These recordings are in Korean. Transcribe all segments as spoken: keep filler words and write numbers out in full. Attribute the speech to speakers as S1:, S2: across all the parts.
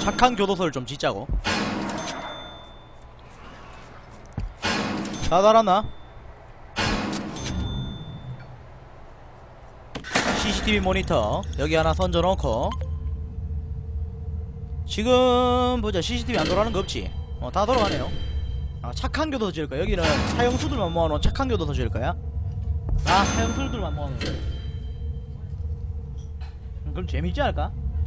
S1: 착한 교도소를 좀 짓자고. 다 달았나? 씨씨티비 모니터 여기 하나 선져놓고, 지금 보자. 씨씨티비 안 돌아가는 거 없지? 어, 다 돌아가네요. 아, 착한 교도소 지을 거야. 여기는 사형수들만 모아놓은 착한 교도소 지을 거야. 아, 사형수들만 모아놓은 거. 음, 그럼 재밌지 않을까?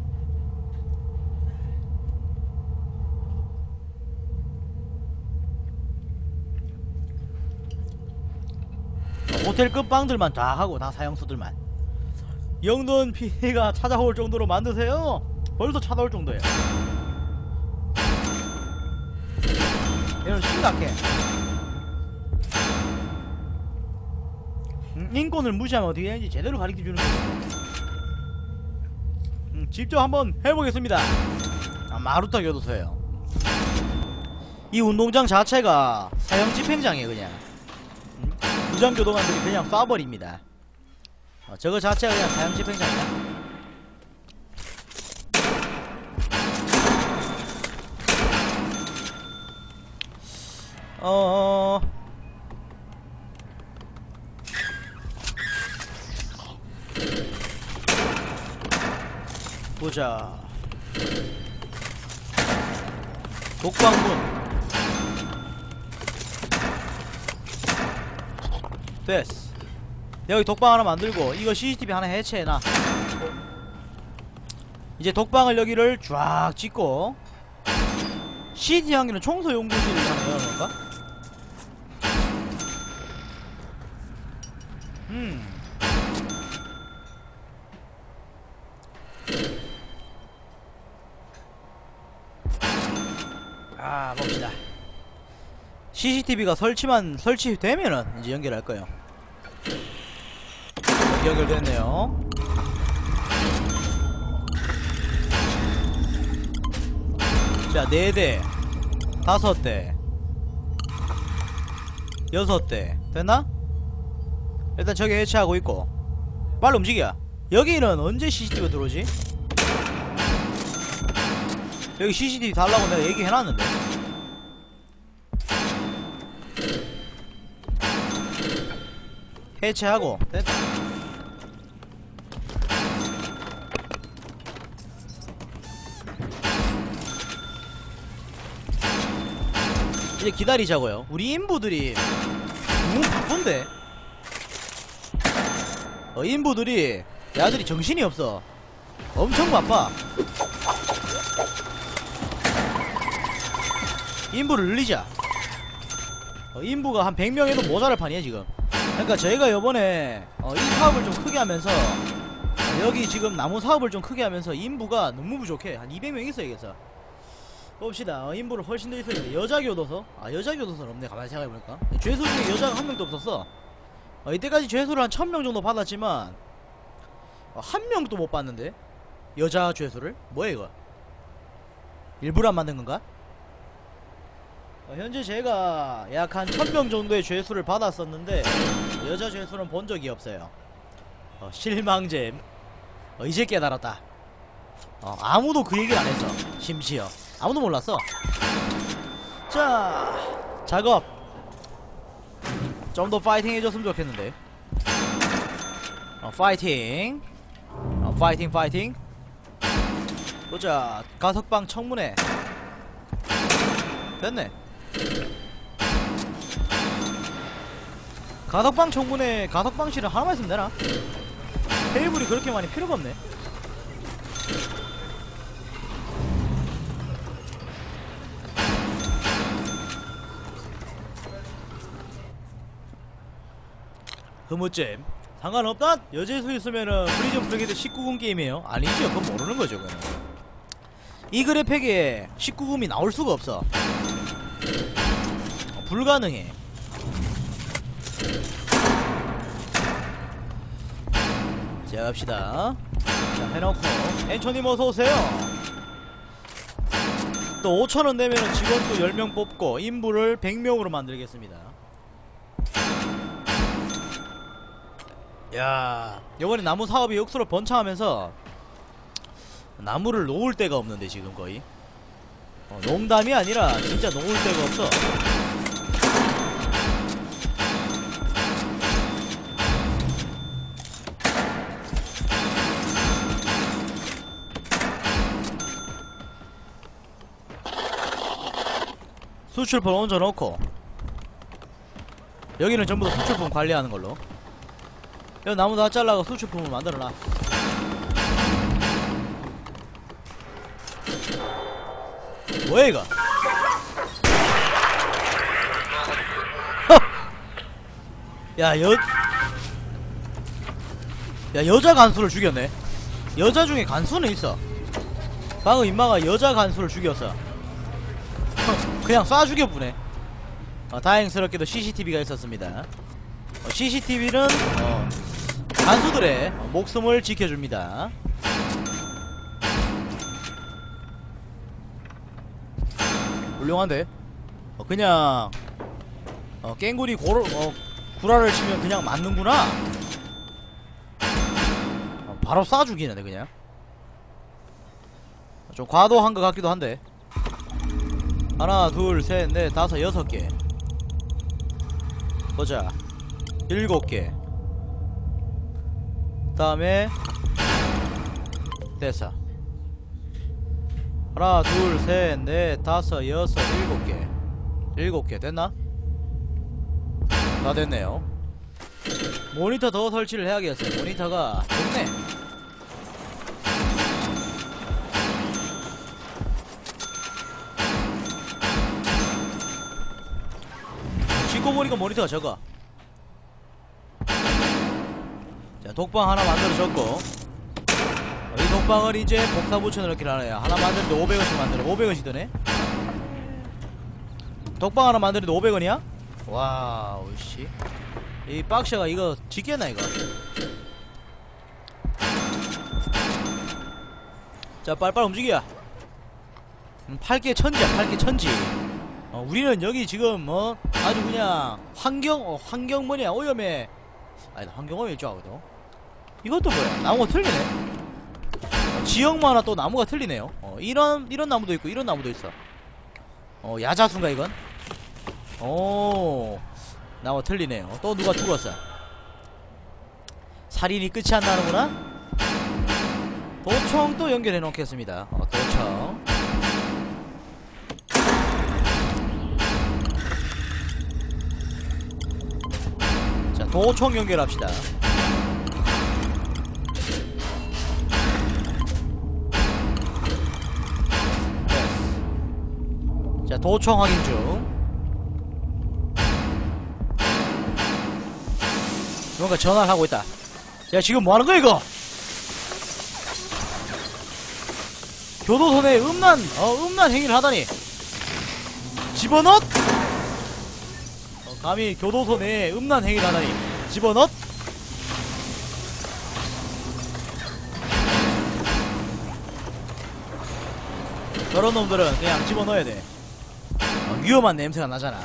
S1: 호텔 끝방들만 다 하고 다 사형수들만. 영돈 피디가 찾아올 정도로 만드세요. 벌써 찾아올 정도예요. 얘는 심각해. 음, 인권을 무시하면 어떻게 해야지 제대로 가르쳐주는 거죠. 음, 직접 한번 해보겠습니다. 아, 마루타 교도소예요. 이 운동장 자체가 사형 집행장이에요. 그냥 음, 부장교도관들이 그냥 쏴버립니다. 어, 저거 자체가 그냥 사형 집행장이야. 어... 보자. 독방문 됐어. 여기 독방 하나 만들고 이거 씨씨티비 하나 해체해놔. 이제 독방을 여기를 쫙 짓고, 씨디 향기는 청소 연구실을 하나 열어놓을까? 음. 아, 봅시다. 씨씨티비가 설치만 설치되면은 이제 연결할 거예요. 연결됐네요. 자, 네 대, 다섯 대, 여섯 대 됐나? 일단 저기 해체하고 있고, 빨리 움직여. 여기는 언제 씨씨티비가 들어오지? 여기 씨씨티비 달라고 내가 얘기해놨는데. 해체하고 됐다. 이제 기다리자고요. 우리 인부들이 너무 바쁜데. 어, 인부들이 야들이 정신이 없어. 엄청 바빠. 인부를 늘리자. 어, 인부가 한 백 명에도 모자랄 판이야 지금. 그러니까 저희가 요번에 어, 이 사업을 좀 크게 하면서, 어, 여기 지금 나무 사업을 좀 크게 하면서 인부가 너무 부족해. 한 이백 명 있어야겠어. 봅시다. 어, 인부를 훨씬 더 있어야 돼. 여자 교도소? 아, 여자 교도소는 없네. 가만히 생각해보니까 죄수 중에 여자가 한 명도 없었어. 어, 이때까지 죄수를 한 천 명 정도 받았지만 어, 한 명도 못 받는데? 여자 죄수를? 뭐야 이거? 일부러 안 만든 건가? 어, 현재 제가 약 한 천 명 정도의 죄수를 받았었는데 여자 죄수는 본 적이 없어요. 어, 실망잼. 어, 이제 깨달았다. 어, 아무도 그 얘기를 안 했어. 심지어 아무도 몰랐어. 자, 작업 좀 더 파이팅 해줬으면 좋겠는데. 어, 파이팅. 어, 파이팅 파이팅. 보자. 가석방 청문회 됐네. 가석방 청문회 가석방실은 하나만 있으면 되나? 테이블이 그렇게 많이 필요가 없네. 흐뭇잼 상관없다. 여재수 있으면은 프리즘 프리게이트 십구 금 게임이에요. 아니죠, 그건 모르는거죠. 그거는 이 그래픽에 십구 금이 나올 수가 없어. 어, 불가능해. 자, 갑시다. 자, 해놓고 엔초님 어서오세요. 또 오천원 내면은 직원 또 열 명 뽑고 인부를 백 명으로 만들겠습니다. 야, 요번에 나무 사업이 역수로 번창하면서 나무를 놓을 데가 없는데 지금 거의 어, 농담이 아니라 진짜 놓을 데가 없어. 수출품 얹어놓고 여기는 전부 다 수출품 관리하는 걸로. 여기 나무 다 잘라고 수출품을 만들어놔. 뭐야 이거? 야, 여... 야, 여자 간수를 죽였네. 여자 중에 간수는 있어. 방금 임마가 여자 간수를 죽였어. 그냥 쏴 죽여보네. 어, 다행스럽게도 씨씨티비가 있었습니다. 어, 씨씨티비는 어, 간수들의 어, 목숨을 지켜줍니다. 훌륭한데? 어, 그냥 어, 깽구리 고를, 어, 구라를 치면 그냥 맞는구나. 어, 바로 쏴 죽이는데 그냥. 좀 과도한 것 같기도 한데. 하나 둘 셋 넷 다섯 여섯 개. 보자. 일곱 개. 그 다음에 됐어. 하나 둘 셋 넷 다섯 여섯 일곱 개. 일곱 개 됐나? 다 됐네요. 모니터 더 설치를 해야겠어요. 모니터가 좋네. 찍고 보니까 모니터가 적어. 자, 독방 하나 만들어줬고, 이 독방을 이제 복사 붙여넣기를 하네요. 하나 만드는데 오백 원씩 만들어. 오백 원씩 드네. 독방 하나 만드는데 오백 원이야? 와우, 씨. 이 박샤가 이거 짓겠나, 이거? 자, 빨리빨리 움직여. 음, 팔 개 천지야, 팔 개 천지. 어, 우리는 여기 지금, 어, 아주 그냥, 환경, 어, 환경 뭐냐, 오염에, 아니다, 환경 오염이 있죠, 이것도 뭐야, 나무가 틀리네. 어, 지역마다 또 나무가 틀리네요. 어, 이런, 이런 나무도 있고, 이런 나무도 있어. 어, 야자수인가, 이건? 오, 나무가 틀리네요. 또 누가 죽었어. 살인이 끝이 안 나는구나? 도청 또 연결해 놓겠습니다. 어, 도청. 자, 도청 연결합시다. 네. 자, 도청 확인 중. 뭔가 전화를 하고 있다. 야, 지금 뭐하는 거야 이거? 교도소 내 음란, 어, 음란 행위를 하다니. 집어넣? 어, 감히 교도소 내에 음란 행위를 하다니. 집어넣? 저런 놈들은 그냥 집어넣어야 돼. 어, 위험한 냄새가 나잖아.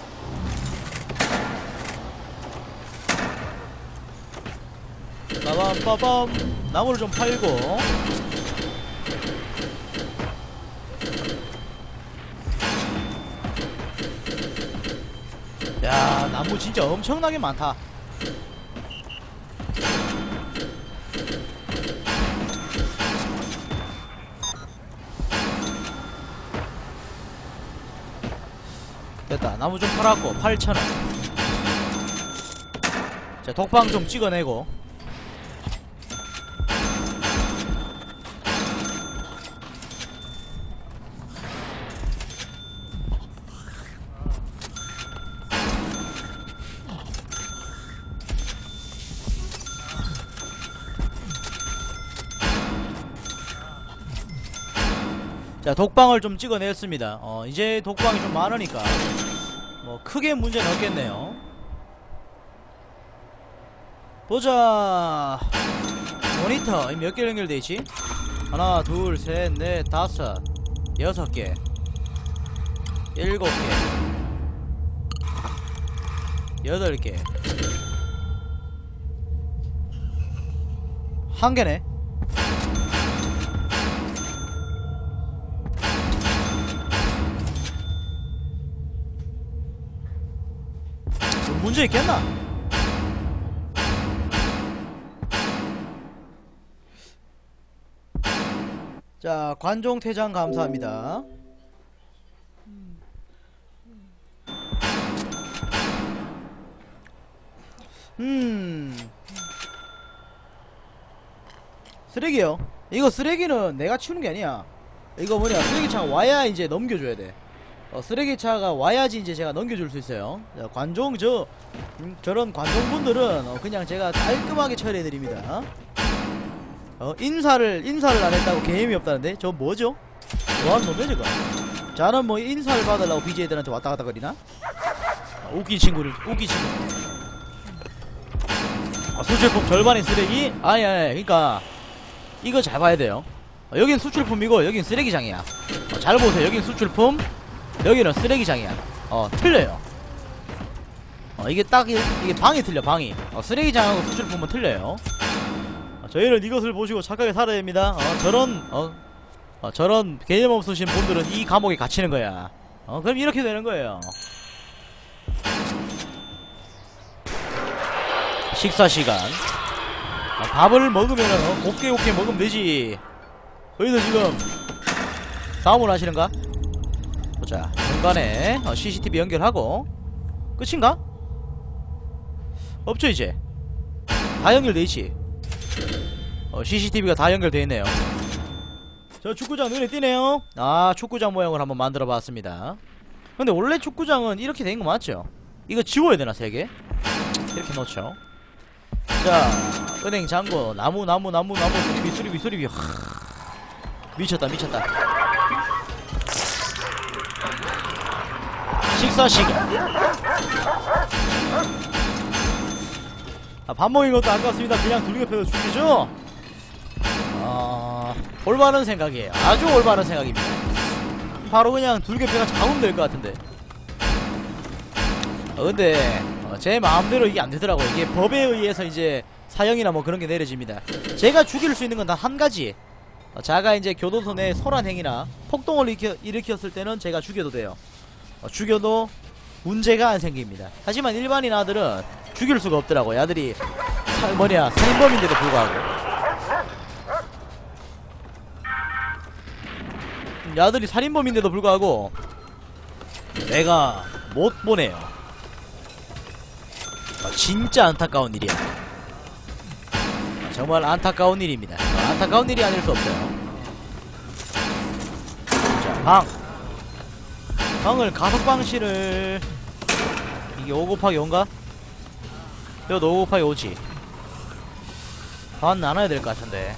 S1: 빠밤빠밤. 나무를 좀 팔고. 야, 나무 진짜 엄청나게 많다. 됐다. 나무 좀 팔았고 팔천 원. 자, 독방 좀 찍어내고. 자, 독방을 좀 찍어냈습니다. 어, 이제 독방이 좀 많으니까 뭐 크게 문제는 없겠네요. 보자. 모니터 몇 개 연결돼 있지? 하나 둘 셋 넷 다섯 여섯 개 일곱 개 여덟 개 한 개네. 문제 있겠나? 자, 관종 퇴장 감사합니다. 음 쓰레기요. 이거 쓰레기는 내가 치우는 게 아니야. 이거 뭐냐, 쓰레기차가 와야 이제 넘겨줘야 돼. 어, 쓰레기차가 와야지 이제 제가 넘겨줄 수 있어요. 자, 관종 저 음, 저런 관종분들은 어, 그냥 제가 깔끔하게 처리해드립니다. 어, 인사를 인사를 안 했다고 개념이 없다는데 저 뭐죠? 뭐하는 놈이야 저거? 자는 뭐 인사를 받으려고 비제이들한테 왔다 갔다 거리나? 아, 웃긴 친구를 웃긴 친구. 아, 수출품 절반의 쓰레기? 아니 아니 그니까 이거 잘 봐야 돼요. 어, 여긴 수출품이고 여긴 쓰레기장이야. 어, 잘 보세요. 여긴 수출품, 여기는 쓰레기장이야. 어, 틀려요. 어, 이게 딱 이게 방이 틀려, 방이. 어, 쓰레기장하고 수출품은 틀려요. 어, 저희는 이것을 보시고 착하게 살아야 됩니다. 어, 저런 어, 어 저런 개념 없으신 분들은 이 감옥에 갇히는 거야. 어, 그럼 이렇게 되는 거예요. 식사 시간. 어, 밥을 먹으면은 어, 곱게 곱게 먹으면 되지. 거기서 지금 싸움을 하시는가? 보자. 중간에 어, 씨씨티비 연결하고 끝인가? 없죠 이제. 다 연결돼있지. 어, 씨씨티비가 다 연결돼있네요. 저 축구장 눈에 띄네요. 아, 축구장 모양을 한번 만들어봤습니다. 근데 원래 축구장은 이렇게 된거 맞죠? 이거 지워야 되나 세 개? 이렇게 넣죠. 자, 은행 잔고 나무 나무 나무 나무 수리비 수리비 수리비. 하... 미쳤다 미쳤다. 식사 시간. 아, 밥 먹인 것도 아깝습니다. 그냥 둘리갑해서 죽이죠. 어... 올바른 생각이에요. 아주 올바른 생각입니다. 바로 그냥 둘개패가 잡으면 될 것 같은데. 어, 근데 어, 제 마음대로 이게 안 되더라고요. 이게 법에 의해서 이제 사형이나 뭐 그런 게 내려집니다. 제가 죽일 수 있는 건 단 한 가지. 어, 자가 이제 교도소 내 소란 행위나 폭동을 일으켜, 일으켰을 때는 제가 죽여도 돼요. 어, 죽여도 문제가 안 생깁니다. 하지만 일반인 아들은 죽일 수가 없더라고요. 아들이 사, 뭐냐 살인범인데도 불구하고. 아들이 살인범인데도 불구하고 내가 못 보내요. 어, 진짜 안타까운 일이야. 어, 정말 안타까운 일입니다. 어, 안타까운 일이 아닐 수 없어요. 자, 방 방을 가석방실을 이게 오 곱하기 오인가? 이것도 오 곱하기 오지. 반 나눠야 될 것 같은데.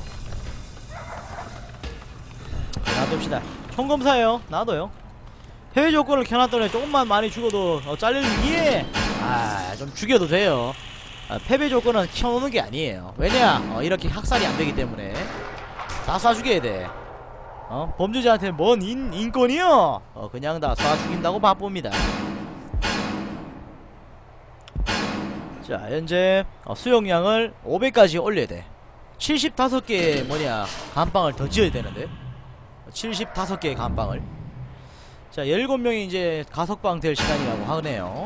S1: 놔둡시다. 총검사예요. 놔둬요. 해외 조건을 켜놨더니 조금만 많이 죽어도 어, 잘릴 위에 아, 좀 죽여도 돼요. 아, 패배 조건은 켜놓는 게 아니에요. 왜냐? 어, 이렇게 학살이 안 되기 때문에 다 쏴 죽여야 돼. 어? 범죄자한테 뭔 인, 인권이요? 어, 그냥 다 쏴 죽인다고 바쁩니다. 자, 현재 어, 수용량을 오백까지 올려야 돼. 칠십오 개의 뭐냐 감방을 더 지어야 되는데. 칠십오 개의 감방을. 자, 열일곱 명이 이제 가석방 될 시간이라고 하네요.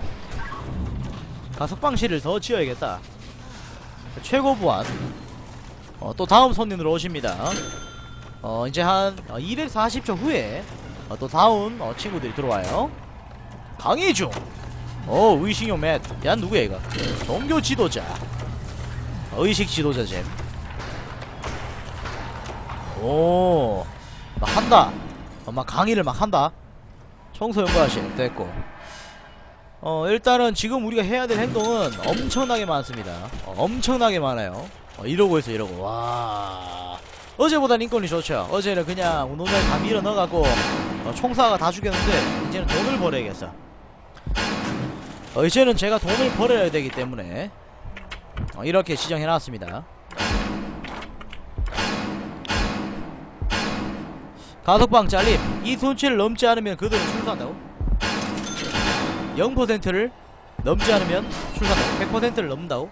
S1: 가석방실을 더 지어야겠다. 최고 부안. 어, 또 다음 손님으로 오십니다. 어, 이제 한 어, 이백사십 초 후에 어, 또 다운 어, 친구들이 들어와요. 강의 중. 어, 의식용 맷. 야, 누구야 이거? 종교 지도자. 어, 의식 지도자잼. 오, 막 한다. 어, 막 강의를 막 한다. 청소 연구하실 됐고. 어, 일단은 지금 우리가 해야 될 행동은 엄청나게 많습니다. 어, 엄청나게 많아요. 어, 이러고 있어, 이러고. 와. 어제보단 인권이 좋죠. 어제는 그냥 운동장에 다 밀어 넣어갖고 어, 총사가 다 죽였는데 이제는 돈을 벌어야겠어. 어, 이제는 제가 돈을 벌어야 되기 때문에 어, 이렇게 지정해놨습니다. 가석방 잘림. 이 수치를 넘지 않으면 그대로 출소한다고? 영 퍼센트를 넘지 않으면 출소한다고? 백 퍼센트를 넘는다고?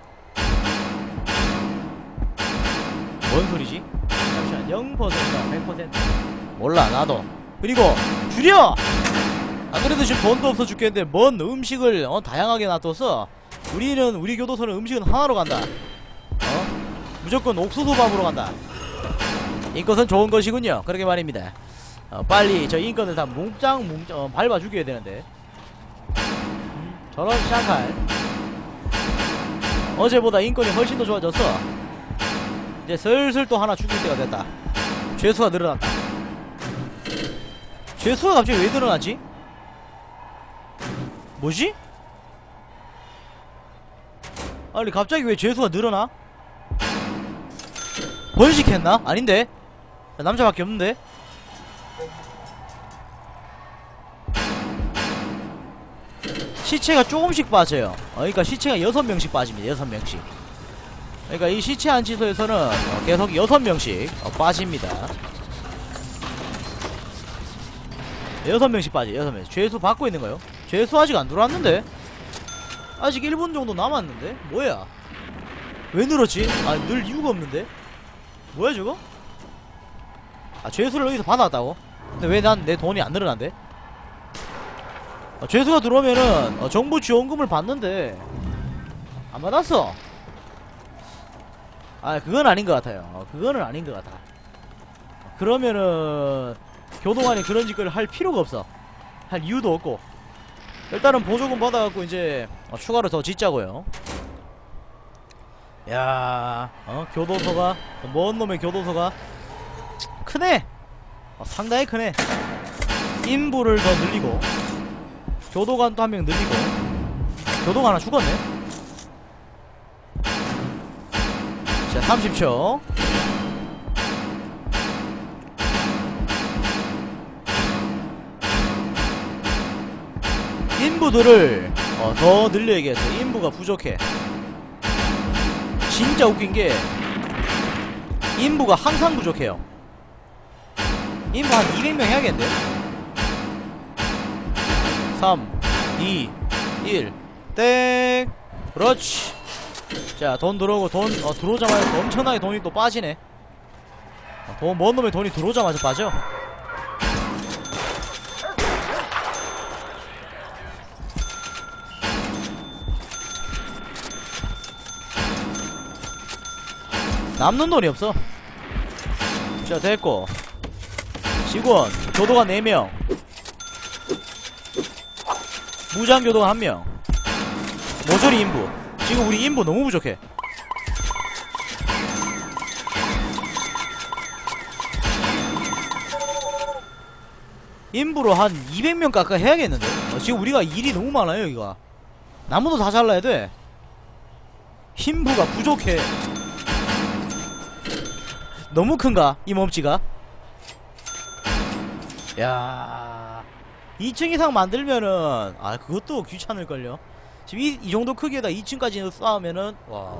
S1: 뭔 소리지? 잠시만. 영 퍼센트와 백 퍼센트 몰라 나도. 그리고 줄여! 안 그래도 지금 돈도 없어 죽겠는데 뭔 음식을 어, 다양하게 놔둬서 우리는 우리 교도소는 음식은 하나로 간다. 어? 무조건 옥수수밥으로 간다. 인것은 좋은 것이군요. 그렇게 말입니다. 어, 빨리 저 인권을 다 뭉짱 뭉짱 어, 밟아 죽여야 되는데. 음, 저런 샹칼. 어제보다 인권이 훨씬 더 좋아졌어. 이제 슬슬 또 하나 죽일 때가 됐다. 죄수가 늘어났다. 죄수가 갑자기 왜 늘어났지? 뭐지? 아니 갑자기 왜 죄수가 늘어나? 번식했나? 아닌데? 남자밖에 없는데? 시체가 조금씩 빠져요. 어, 그러니까 시체가 여섯 명씩 빠집니다. 여섯 명씩. 그러니까 이 시체 안치소에서는 어, 계속 여섯 명씩 어, 빠집니다. 여섯 명씩 빠져. 여섯 명. 죄수 받고 있는 거요? 죄수 아직 안 들어왔는데? 아직 일 분 정도 남았는데? 뭐야? 왜 늘었지? 아, 늘 이유가 없는데? 뭐야 저거? 아, 죄수를 여기서 받아왔다고? 근데 왜 난 내 돈이 안 늘어난대? 어, 죄수가 들어오면은 어, 정부 지원금을 받는데 안 받았어. 아, 그건 아닌 것 같아요. 어, 그거는 아닌 것 같아. 그러면은 교도관이 그런 짓거리를 할 필요가 없어. 할 이유도 없고. 일단은 보조금 받아갖고 이제 어, 추가로 더 짓자고요. 야, 어 교도소가 먼 놈의 교도소가 크네. 어, 상당히 크네. 인부를 더 늘리고 교도관 또 한 명 늘리고. 교도관 하나 죽었네. 자, 삼십 초. 인부들을 어, 더 늘려야겠어. 인부가 부족해. 진짜 웃긴게 인부가 항상 부족해요. 인부 한 이백 명 해야겠는데? 삼, 이, 일 땡. 그렇지. 자, 돈 들어오고. 돈 어, 들어오자마자 엄청나게 돈이 또 빠지네. 어, 돈, 먼 놈의 돈이 들어오자마자 빠져. 남는 돈이 없어. 자, 됐고. 직원 교도관 네 명, 무장교도관 한 명, 모조리 인부. 지금 우리 인부 너무 부족해. 인부로 한 이백 명 깎아 해야겠는데? 어, 지금 우리가 일이 너무 많아요 여기가. 나무도 다 잘라야 돼. 인부가 부족해. 너무 큰가? 이 몸치가? 야, 이 층 이상 만들면은 아 그것도 귀찮을걸요. 지금 이, 이 정도 크기에다 이 층까지 쌓으면은 와,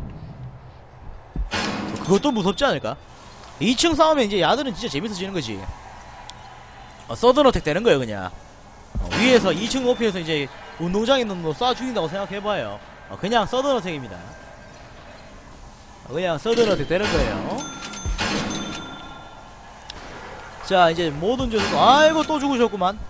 S1: 그것도 무섭지 않을까? 이 층 쌓으면 이제 야들은 진짜 재밌어지는 거지. 어, 서든어택 되는 거예요 그냥. 어, 위에서 이 층 높이에서 이제 운동장에 있는 놈 쏴 죽인다고 생각해봐요. 어, 그냥 서든어택입니다. 어, 그냥 서든어택 되는 거예요. 자, 이제 모든 죄수. 아이고 또 죽으셨구만.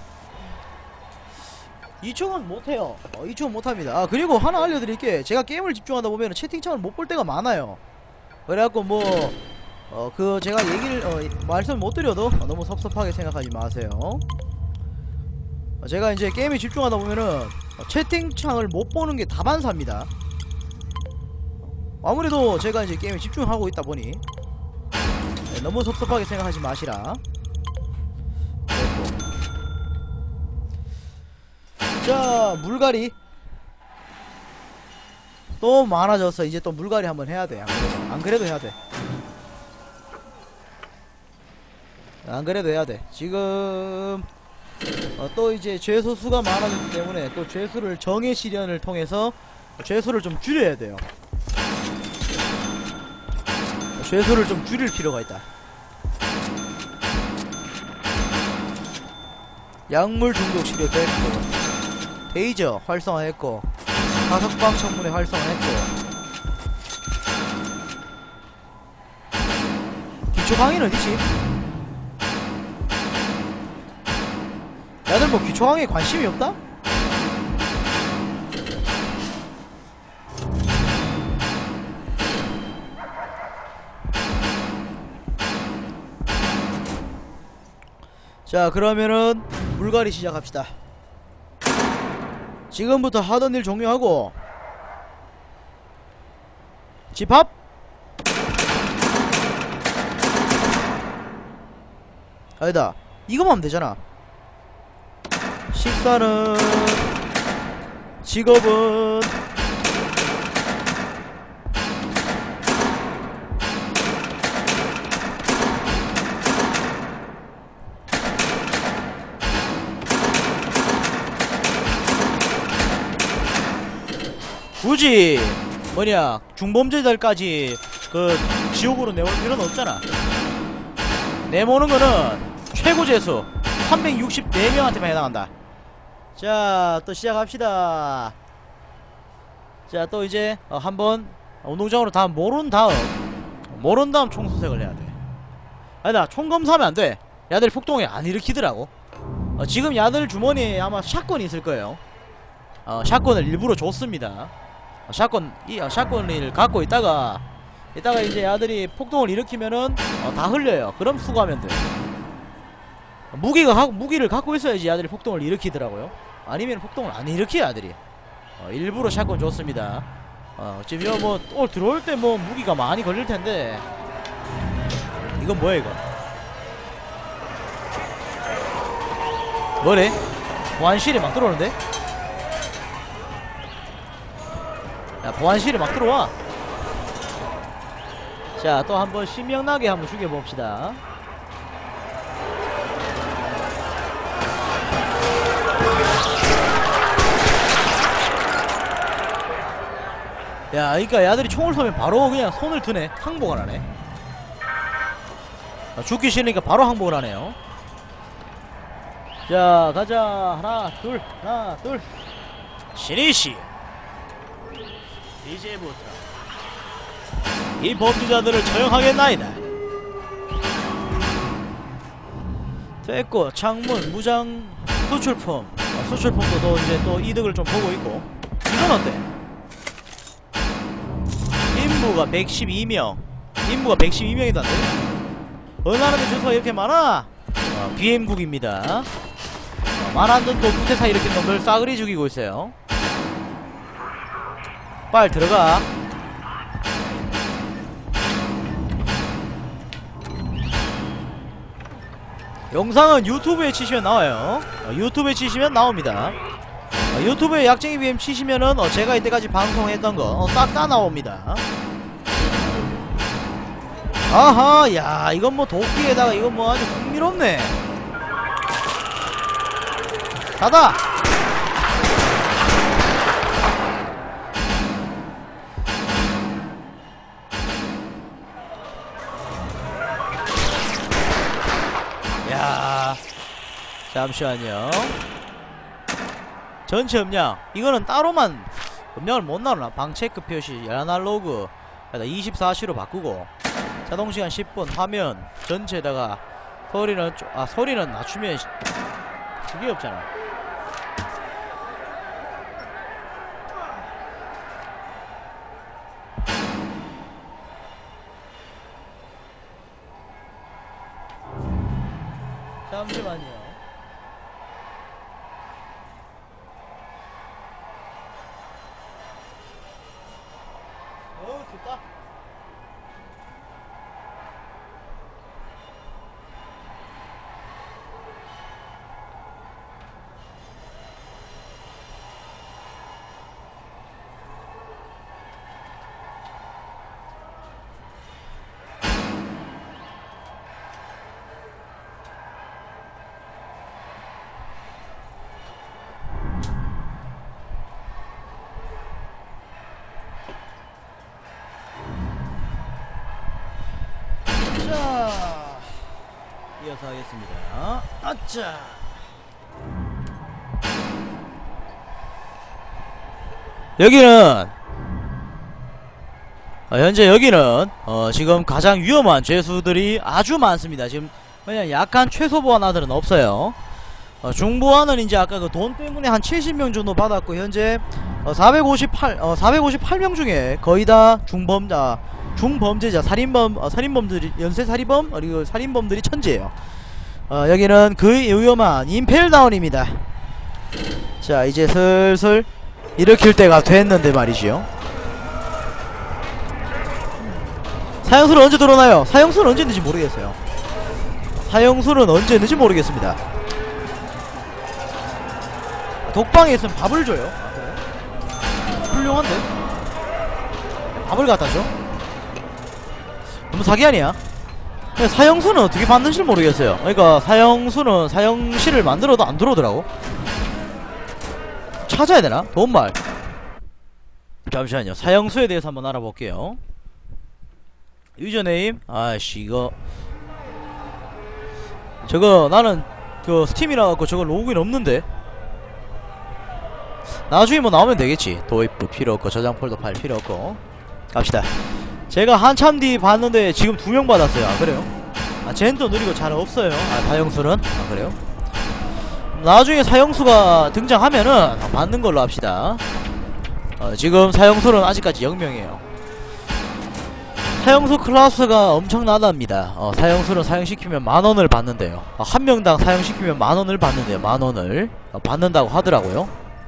S1: 이 층은 못해요. 어, 이 층은 못합니다. 아, 그리고 하나 알려드릴게. 제가 게임을 집중하다 보면 채팅창을 못 볼 때가 많아요. 그래갖고 뭐 어 그 제가 얘기를 어, 말씀 못 드려도 어, 너무 섭섭하게 생각하지 마세요. 어, 제가 이제 게임에 집중하다 보면은 어, 채팅창을 못 보는 게 다반사입니다. 아무래도 제가 이제 게임에 집중하고 있다 보니 네, 너무 섭섭하게 생각하지 마시라. 자, 물갈이 또 많아졌어. 이제 또 물갈이 한번 해야돼. 안그래도, 안그래도 해야돼. 안그래도 해야돼. 지금 어, 또 이제 죄수 수가 많아졌기 때문에 또 죄수를 정예 실현을 통해서 죄수를 좀 줄여야 돼요. 죄수를 좀 줄일 필요가 있다. 약물 중독 치료됐고, 데이저 활성화했고, 가석방 청문회 활성화했고, 기초 강의는 어디지? 야들 뭐 기초 강의에 관심이 없다? 자, 그러면은 물갈이 시작합시다. 지금부터 하던 일 종료하고 집합! 아니다, 이거만 하면 되잖아. 식사는, 직업은, 굳이 뭐냐 중범죄자들까지 그 지옥으로 내올 필요는 없잖아. 내모는 거는 최고 재수 삼백육십사 명한테만 해당한다. 자, 또 시작합시다. 자, 또 이제 어, 한번 운동장으로 다 모른 다음 모른 다음 총수색을 해야 돼. 아니다, 총검사하면 안 돼. 야들 폭동을 안 일으키더라고. 어, 지금 야들 주머니에 아마 샷건이 있을 거예요. 어, 샷건을 일부러 줬습니다. 어, 샷건, 이, 어, 샷건을 갖고 있다가 이따가 이제 야들이 폭동을 일으키면은 어, 다 흘려요. 그럼 수고하면 돼. 무기가 하, 무기를 갖고 있어야지 야들이 폭동을 일으키더라고요. 아니면 폭동을 안 일으켜 야들이. 어, 일부러 샷건 줬습니다. 어, 지금 뭐 또 들어올 때 뭐 무기가 많이 걸릴 텐데. 이건 뭐야 이거? 뭐래? 보안실이 막 들어오는데? 야, 보안실이 막 들어와. 자, 또 한번 신명나게 한번 죽여봅시다. 야, 그니까 야들이 총을 쏘면 바로 그냥 손을 드네. 항복을 하네. 아, 죽기 싫으니까 바로 항복을 하네요. 자, 가자. 하나 둘 하나 둘 신이시 이제부터 이 범죄자들을 처형하겠나이다. 됐고, 창문, 무장, 수출품. 아, 수출품도 또 이제 또 이득을 좀 보고 있고. 이건 어때? 인무가 백십이 명. 인무가 백십이 명이던데? 어느 나라의 주소가 이렇게 많아? 어, 비엠국입니다. 어, 만한돈 또 쿠데타 일으킨 놈들 싸그리 죽이고 있어요. 빨리 들어가. 영상은 유튜브에 치시면 나와요. 어, 유튜브에 치시면 나옵니다. 어, 유튜브에 약쟁이 비엠 치시면은 어, 제가 이때까지 방송했던 거 싹 다 어, 나옵니다. 아하, 야, 이건 뭐 도끼에다가 이건 뭐 아주 흥미롭네. 닫아. 야, 잠시만요. 전체 음량 이거는 따로만 음량을 못 나누나. 방체크 표시 아날로그 이십사 시로 바꾸고 자동시간 십 분 화면 전체에다가 소리는 쪼, 아 소리는 낮추면 그게 없잖아. 잠시만요. 어, 좋다. 자, 이어서 하겠습니다. 아짜. 여기는 어, 현재 여기는 어, 지금 가장 위험한 죄수들이 아주 많습니다. 지금 그냥 약한 최소 보안아들은 없어요. 어, 중보안은 이제 아까 그 돈 때문에 한 칠십 명 정도 받았고, 현재 어, 사백오십팔, 어, 사백오십팔 명 중에 거의 다 중범자, 중범죄자, 살인범, 어, 살인범들이, 연쇄살인범, 그리고 살인범들이 천지예요. 어, 여기는 그 위험한 임펠다운입니다. 자, 이제 슬슬 일으킬 때가 됐는데 말이지요. 사형수는 언제 들어오나요? 사형수는 언제 있는지 모르겠어요. 사형수는 언제 있는지 모르겠습니다. 독방에 있으면 밥을 줘요. 아, 그래? 훌륭한데? 밥을 갖다 줘? 너무 사기 아니야? 사형수는 어떻게 받는지 모르겠어요. 그러니까 사형수는 사형실을 만들어도 안 들어오더라고. 찾아야 되나? 도움말. 잠시만요. 사형수에 대해서 한번 알아볼게요. 유저네임. 아이씨, 이거 저거 나는 그 스팀이라 갖고 저거 로그인 없는데. 나중에 뭐 나오면 되겠지. 도입부 필요 없고 저장 폴더 파일 필요 없고. 갑시다. 제가 한참 뒤 봤는데 지금 두 명 받았어요. 아, 그래요? 아, 쟤는 또 느리고 잘 없어요. 아, 사형수는? 아, 그래요? 나중에 사형수가 등장하면은 받는 걸로 합시다. 어, 지금 사형수는 아직까지 영 명이에요. 사형수 클래스가 엄청나답니다. 어, 사형수는 사형시키면 만원을 받는데요. 어, 한 명당 사형시키면 만원을 받는데요. 만원을 어, 받는다고 하더라고요.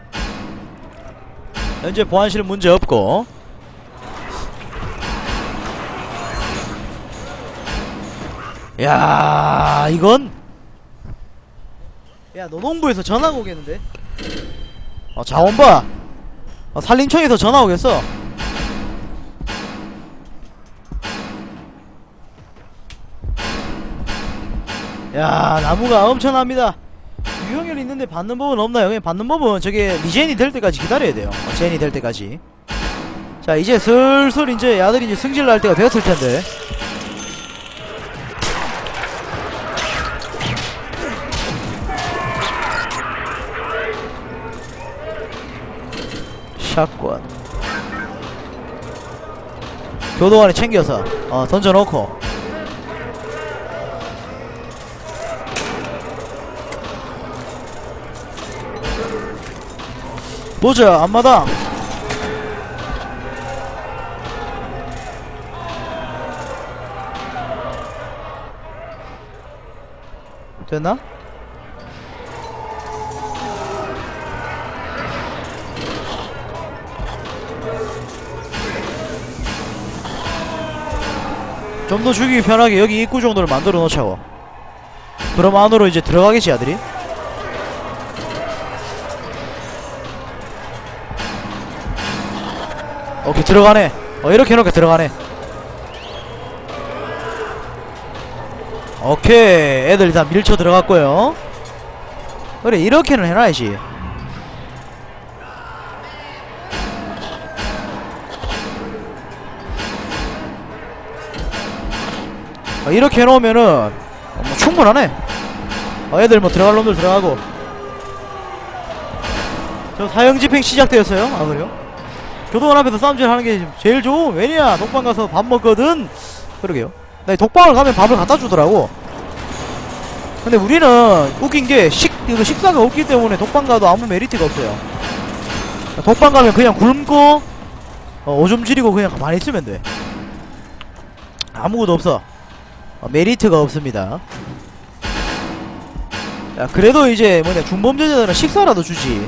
S1: 현재 보안실은 문제없고. 야, 이건 야, 노동부에서 전화가 오겠는데? 어, 자원봐. 어, 산림청에서 전화 오겠어. 야, 나무가 엄청납니다. 유형열 있는데 받는 법은 없나요? 그냥 받는 법은 저게 리젠이 될 때까지 기다려야 돼요. 어, 젠이 될 때까지. 자, 이제 슬슬 이제 야들이 이제 승질 날 때가 되었을 텐데. 샷건. 교도관에 챙겨서 어, 던져놓고. 보자, 앞마당. 됐나? 좀 더 죽이기 편하게 여기 입구 정도를 만들어 놓자고. 그럼 안으로 이제 들어가겠지, 아들이? 오케이, 들어가네. 어, 이렇게 해놓게 들어가네. 오케이, 애들 다 밀쳐 들어갔고요. 그래, 이렇게는 해놔야지. 어, 이렇게 해놓으면은 어, 뭐 충분하네. 어, 애들 뭐 들어갈 놈들 들어가고. 저 사형집행 시작되었어요. 아, 그래요? 교도관 앞에서 싸움질 하는 게 제일 좋음. 왜냐, 독방 가서 밥 먹거든. 그러게요. 나 독방을 가면 밥을 갖다 주더라고. 근데 우리는 웃긴 게 식, 이거 식사가 없기 때문에 독방 가도 아무 메리트가 없어요. 독방 가면 그냥 굶고 어, 오줌 지리고 그냥 가만히 있으면 돼. 아무것도 없어. 어, 메리트가 없습니다. 야, 그래도 이제 뭐냐, 중범죄자들은 식사라도 주지.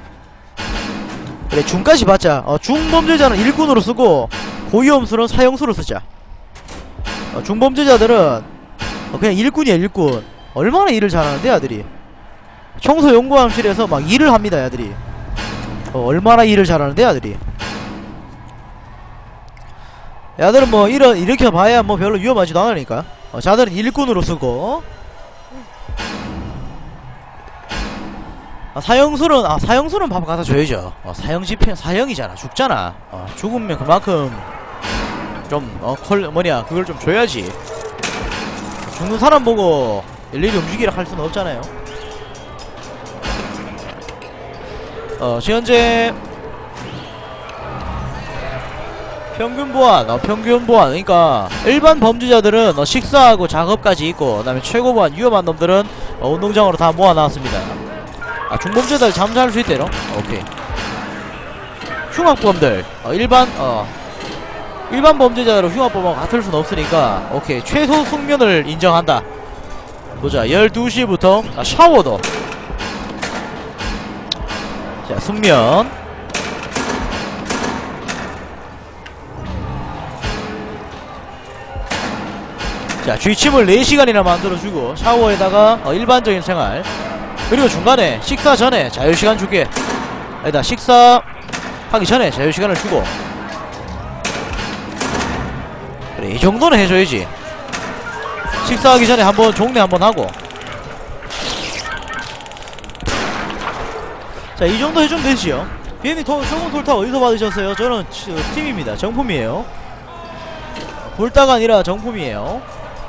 S1: 그래, 중까지 받자. 어, 중범죄자는 일꾼으로 쓰고 고위험수는 사형수로 쓰자. 어, 중범죄자들은 어, 그냥 일꾼이야, 일꾼. 얼마나 일을 잘하는데, 아들이. 청소연구함실에서 막 일을 합니다, 아들이. 어, 얼마나 일을 잘하는데, 아들이. 야들은 뭐 이런 이렇게 봐야 뭐 별로 위험하지도 않으니까. 어, 자들은 일꾼으로 쓰고. 아, 사형수는 아 사형수는 밥 갖다 줘야죠. 어, 사형 집행 사형이잖아. 죽잖아. 어, 죽으면 그만큼 좀 어 콜 뭐냐 그걸 좀 줘야지. 죽는 사람 보고 일일이 움직이라 할 수는 없잖아요. 어, 현재 평균 보안, 어, 평균 보안. 그러니까 일반 범죄자들은 어, 식사하고 작업까지 있고, 그 다음에 최고 보안 위험한 놈들은 어, 운동장으로 다 모아놨습니다. 아, 중범죄자들 잠수할 수 있대요. 오케이. 흉악범들 어, 일반 어 일반 범죄자로 흉악범하고 같을 순 없으니까 오케이, 최소 숙면을 인정한다. 보자. 열두 시부터 아, 샤워도. 자, 숙면. 자, 쥐침을 네 시간이나 만들어주고 샤워에다가 어, 일반적인 생활. 그리고 중간에 식사 전에 자유시간 주게. 아니다, 식사 하기 전에 자유시간을 주고. 그래, 이 정도는 해줘야지. 식사하기 전에 한번 종례 한번 하고. 자, 이 정도 해주면 되지요. 비행님 정품 돌타 어디서 받으셨어요? 저는 팀입니다. 정품이에요. 돌타가 아니라 정품이에요.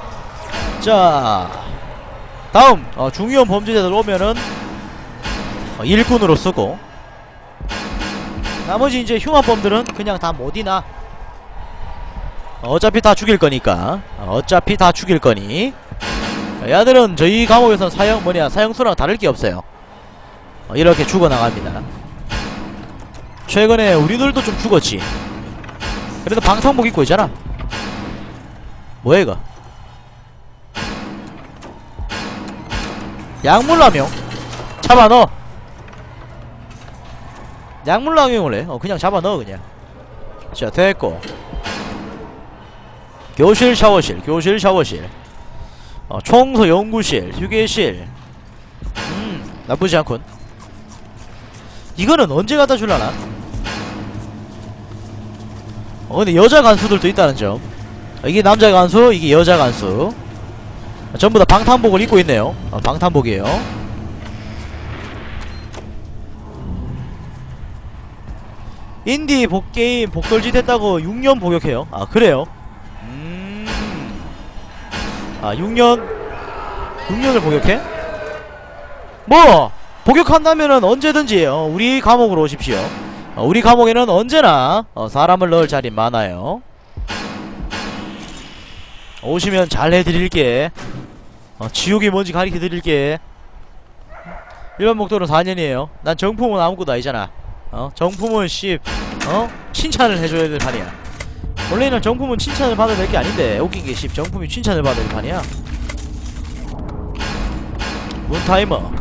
S1: 자, 다음 어, 중위험 범죄자들 오면은 어, 일꾼으로 쓰고, 나머지 이제 흉악범들은 그냥 다 못이나 어차피 다 죽일 거니까. 어차피 다 죽일 거니 얘들은 저희 감옥에선 사형 뭐냐 사형수랑 다를 게 없어요. 어, 이렇게 죽어나갑니다. 최근에 우리들도 좀 죽었지. 그래도 방탄복 입고 있잖아. 뭐야 이거? 약물남용 잡아넣어. 약물남용을 해. 어, 그냥 잡아넣어 그냥. 자, 됐고. 교실 샤워실, 교실 샤워실, 어, 청소 연구실, 휴게실. 음, 나쁘지 않군. 이거는 언제 갖다 줄라나? 어, 근데 여자 간수들도 있다는 점. 어, 이게 남자 간수, 이게 여자 간수. 어, 전부 다 방탄복을 입고 있네요. 어, 방탄복이에요. 인디 복게임 복돌짓 했다고 육 년 복역해요. 아, 그래요? 음. 아, 육 년 육 년을 복역해? 뭐 복역한다면은 언제든지 어, 우리 감옥으로 오십시오. 어, 우리 감옥에는 언제나 어, 사람을 넣을 자리 많아요. 오시면 잘 해드릴게. 어, 지옥이 뭔지 가르쳐드릴게. 일반 목도는 사 년이에요 난 정품은 아무것도 아니잖아. 어? 정품은 씨 어? 칭찬을 해줘야 될 판이야. 원래는 정품은 칭찬을 받아야 될 게 아닌데 웃긴게 씨 정품이 칭찬을 받아야 될 판이야. 문타이머,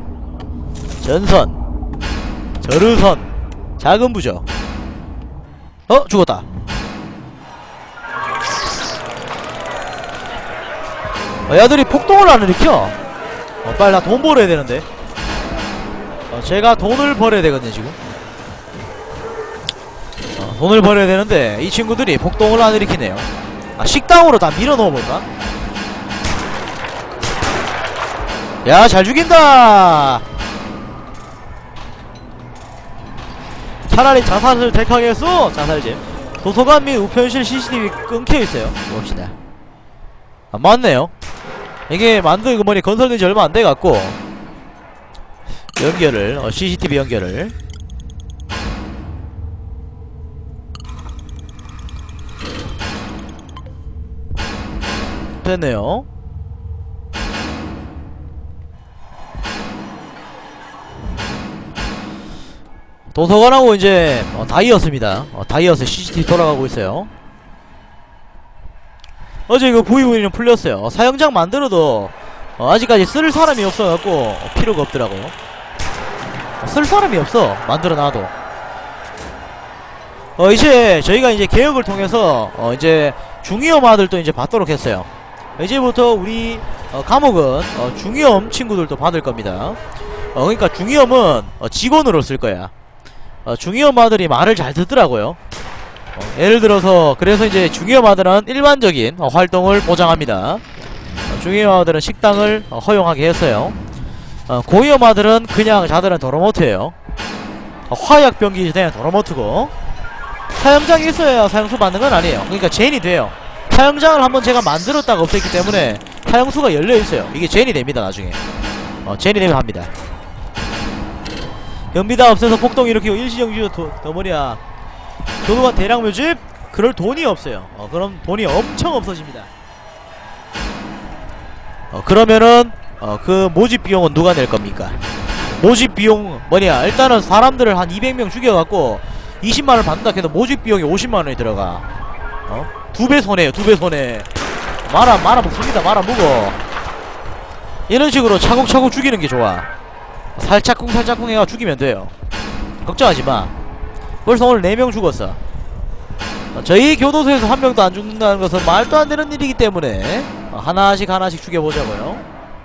S1: 전선, 저르선, 작은 부적. 어? 죽었다. 어, 야들이 폭동을 안 일으켜. 어, 빨리 나 돈 벌어야 되는데. 어, 제가 돈을 벌어야 되거든요 지금. 어, 돈을 벌어야 되는데 이 친구들이 폭동을 안 일으키네요. 아, 식당으로 다 밀어 넣어볼까? 야, 잘 죽인다. 차라리 자살을 택하겠어. 자살잼. 도서관 및 우편실 씨씨티비 끊겨있어요. 봅시다. 아, 맞네요. 이게 만두 이거 뭐니 건설된지 얼마 안 돼갖고 연결을 어, 씨씨티비 연결을 됐네요. 도서관하고 이제 어, 다이어스입니다. 어, 다이어스 씨씨티비 돌아가고 있어요. 어제 이거 부위부위는 풀렸어요. 어, 사형장 만들어도 어, 아직까지 쓸 사람이 없어갖고 어, 필요가 없더라고. 어, 쓸 사람이 없어 만들어놔도. 어 이제 저희가 이제 개혁을 통해서 어 이제 중위험아들도 이제 받도록 했어요. 이제부터 우리 어, 감옥은 어, 중위험 친구들도 받을 겁니다. 어 그러니까 중위험은 어, 직원으로 쓸 거야. 어, 중위험아들이 말을 잘 듣더라고요. 어, 예를 들어서 그래서 이제 중위험아들은 일반적인 어, 활동을 보장합니다. 어, 중위험아들은 식당을 어, 허용하게 했어요. 어, 고위험아들은 그냥 자들은 도로모트예요. 어, 화약병기 그냥 도로모트고 사형장이 있어야 사형수 받는 건 아니에요. 그러니까 제인이 돼요. 사형장을 한번 제가 만들었다가 없앴기 때문에 사형수가 열려있어요. 이게 제인이 됩니다 나중에. 어, 제인이 되면 합니다. 연비다 없애서 폭동 일으키고 일시정지 더, 더 뭐냐 도도관 대량 묘집? 그럴 돈이 없어요. 어, 그럼 돈이 엄청 없어집니다. 어, 그러면은 어, 그 모집 비용은 누가 낼 겁니까? 모집 비용 뭐냐 일단은 사람들을 한 이백 명 죽여갖고 이십만 원을 받는다 해도 모집 비용이 오십만 원이 들어가. 어? 두 배 손해요. 두 배 손해. 말아 말아 먹습니다. 말아 먹어. 이런 식으로 차곡차곡 죽이는 게 좋아. 살짝쿵 살짝쿵 해가 죽이면 돼요. 걱정하지마. 벌써 오늘 네 명 죽었어. 어, 저희 교도소에서 한 명도 안 죽는다는 것은 말도 안 되는 일이기 때문에 어, 하나씩 하나씩 죽여보자고요.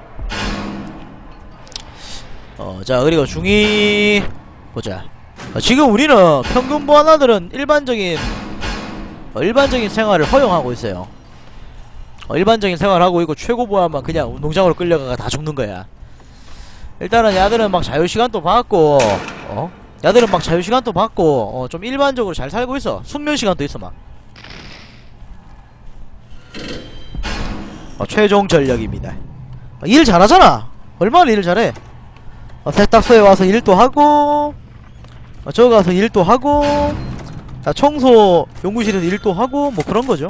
S1: 어, 자, 그리고 중위 보자. 어, 지금 우리는 평균 보안하들은 일반적인 어, 일반적인 생활을 허용하고 있어요. 어, 일반적인 생활을 하고 있고, 최고 보안만 그냥 운동장으로 끌려가가 다 죽는 거야. 일단은 야들은 막 자유시간도 받고, 어? 야들은 막 자유시간도 받고, 어, 좀 일반적으로 잘 살고 있어. 숙면시간도 있어, 막. 어, 최종 전력입니다. 어, 일 잘하잖아. 얼마나 일 잘해. 어, 세탁소에 와서 일도 하고, 어, 저기 가서 일도 하고, 자, 청소 연구실에서 일도 하고, 뭐 그런 거죠.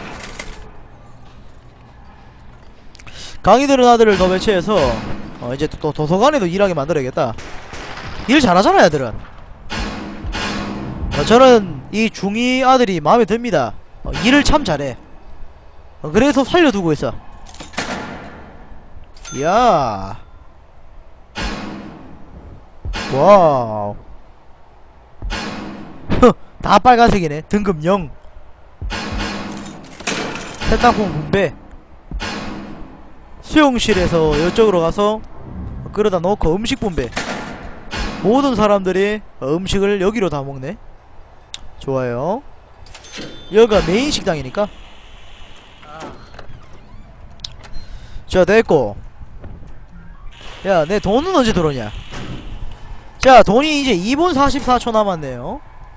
S1: 강의 들은 아들을 더 배치해서 어, 이제 또 도서관에도 일하게 만들어야겠다. 일 잘하잖아, 애들은. 어, 저는 이 중이 아들이 마음에 듭니다. 어, 일을 참 잘해. 어, 그래서 살려두고 있어. 이야. 와우. 다 빨간색이네. 등급 영. 세탁공 분배. 수용실에서 이쪽으로 가서 끌어다 놓고 음식 분배. 모든 사람들이 음식을 여기로 다 먹네. 좋아요. 여기가 메인 식당이니까. 자, 됐고. 야, 내 돈은 언제 들어오냐. 자, 돈이 이제 이 분 사십사 초 남았네요.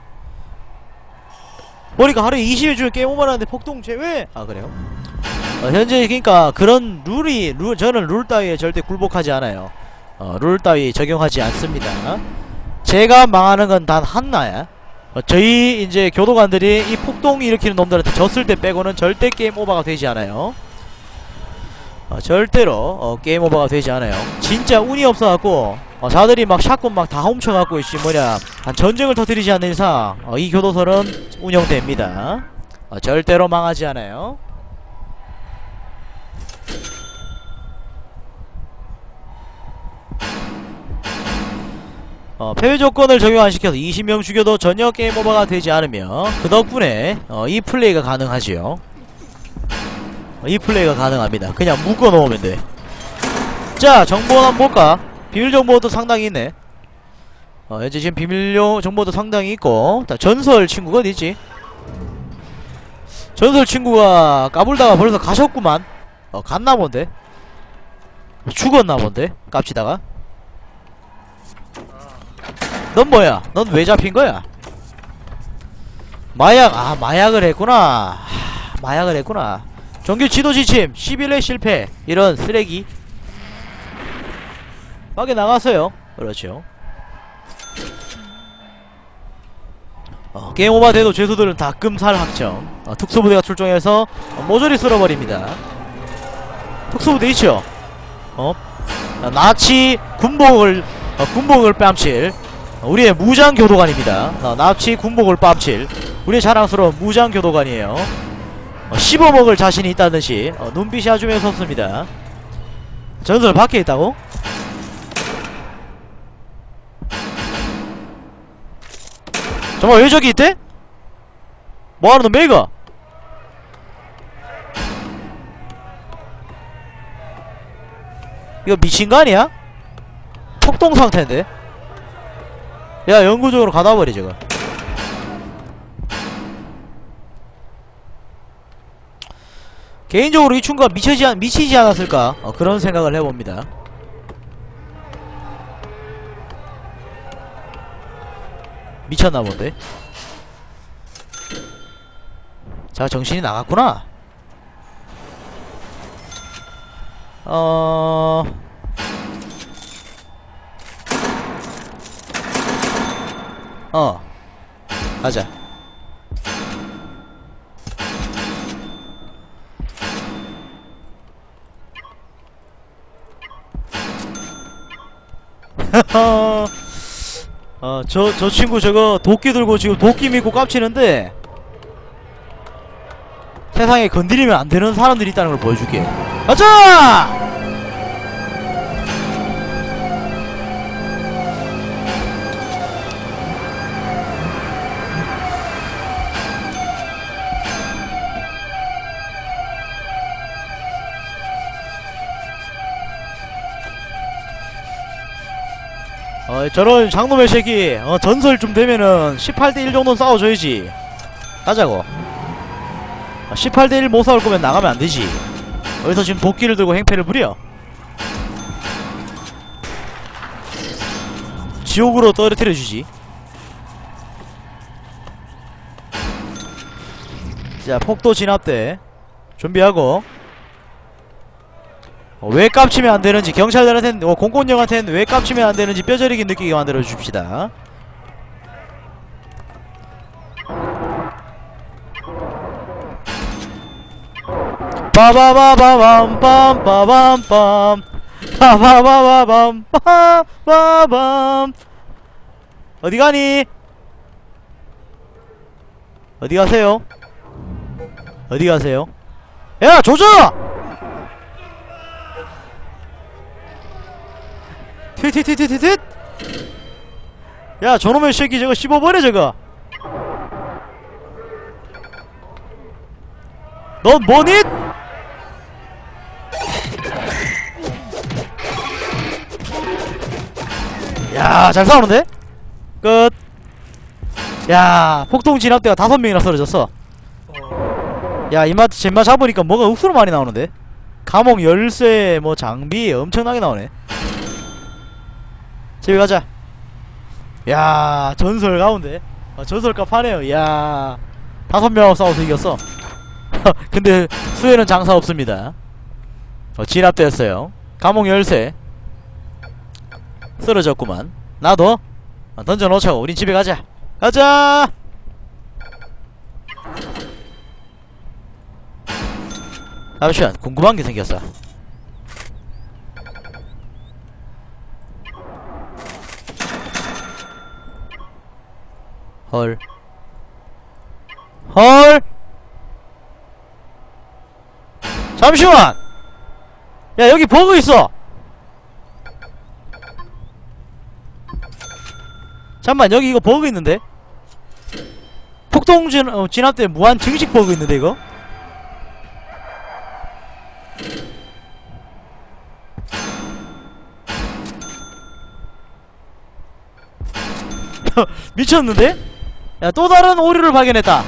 S1: 보니까 하루에 이십 일 중에 게임 오버하는데 폭동 제외. 아, 그래요? 어, 현재 그니까 그런 룰이 룰, 저는 룰 따위에 절대 굴복하지 않아요. 어, 룰 따위 적용하지 않습니다. 제가 망하는 건 단 하나야. 어, 저희 이제 교도관들이 이 폭동 일으키는 놈들한테 졌을 때 빼고는 절대 게임 오버가 되지 않아요. 어, 절대로 어, 게임 오버가 되지 않아요. 진짜 운이 없어갖고 어, 자들이 막 샷건 막 다 훔쳐갖고 있지 뭐냐 한 전쟁을 터뜨리지 않는 이상 어, 이 교도소는 운영됩니다. 어, 절대로 망하지 않아요. 어, 폐회 조건을 적용 안시켜서 이십 명 죽여도 전혀 게임 오버가 되지 않으며 그 덕분에 어, 이 플레이가 가능하지요. 어, 이 플레이가 가능합니다. 그냥 묶어놓으면 돼. 자, 정보 한번 볼까? 비밀 정보도 상당히 있네. 어, 현재 지금 비밀 정보도 상당히 있고. 자, 전설 친구가 어디있지? 전설 친구가 까불다가 벌써 가셨구만. 어, 갔나본데? 죽었나본데? 깝치다가. 넌 뭐야? 넌 왜 잡힌거야? 마약, 아 마약을 했구나. 하, 마약을 했구나. 정규 지도 지침 십일 회 실패. 이런 쓰레기 밖에 나갔어요. 그렇죠. 어, 게임 오버 돼도 죄수들은 다 끔살 확정. 어, 특수부대가 출동해서 어, 모조리 쓸어버립니다. 특수부대 있죠? 어? 어 나치 군복을 어, 군복을 뺨칠 어, 우리의 무장교도관입니다. 어, 나치 군복을 뺨칠 우리의 자랑스러운 무장교도관이에요. 어, 씹어먹을 자신이 있다는 듯이 어, 눈빛이 아주 매섭습니다. 전설 밖에 있다고? 잠깐만, 왜 저기 있대? 뭐하는 놈 메이가? 이거 미친거 아니야? 폭동 상태인데? 야, 영구적으로 가다버리 저거. 개인적으로 이 친구가 미치지, 않, 미치지 않았을까? 어, 그런 생각을 해봅니다. 미쳤나본데? 자, 정신이 나갔구나. 어... 어 가자. 어, 저, 저 친구 저거 도끼 들고 지금 도끼 믿고 깝치는데 세상에 건드리면 안 되는 사람들이 있다는 걸 보여줄게. 가자! 어 저런 장놈의 새끼 어 전설 좀 되면은 십팔 대 일 정도는 싸워줘야지. 가자고. 어, 십팔 대 일 못 싸울 거면 나가면 안 되지. 여기서 지금 도끼를 들고 행패를 부려. 지옥으로 떨어뜨려 주지. 자, 폭도 진압대 준비하고. 어, 왜 깝치면 안 되는지 경찰들한테는, 어, 공권력한테는 왜 깝치면 안 되는지 뼈저리게 느끼게 만들어 줍시다. 빠바바바밤 빰빠밤빰 빠바바바밤 빠바밤. 어디 가니? 어디 가세요? 어디 가세요? 야, 조져! 튀튀튀튀튀. 야, 저놈의 새끼 저거 씹어버려 저거. 넌 뭐니? 야, 잘 싸우는데? 끝. 야, 폭동 진압대가 다섯 명이나 쓰러졌어. 야, 이마트 젠마 잡으니까 뭐가 억수로 많이 나오는데? 감옥 열쇠 뭐 장비 엄청나게 나오네. 집에 가자. 야, 전설 가운데 어, 전설값 하네요. 야, 다섯 명 싸워서 이겼어. 근데 수혜는 장사 없습니다. 어, 진압되었어요. 감옥 열쇠 쓰러졌구만. 나도 어, 던져놓자고. 우린 집에 가자. 가자. 잠시만, 궁금한 게 생겼어. 헐. 헐. 잠시만. 야, 여기 버그 있어. 잠깐만, 여기 이거 버그 있는데? 폭동 진, 어, 진압대 무한 증식 버그 있는데 이거? 미쳤는데? 야, 또 다른 오류를 발견했다.